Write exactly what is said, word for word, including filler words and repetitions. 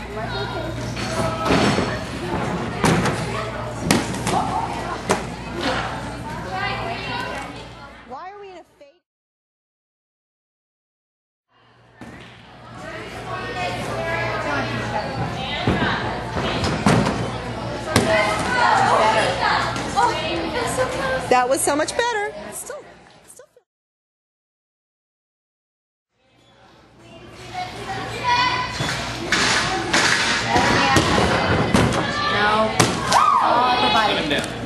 Why are we in a fake? That was so much better. Still, still No. Oh, the body.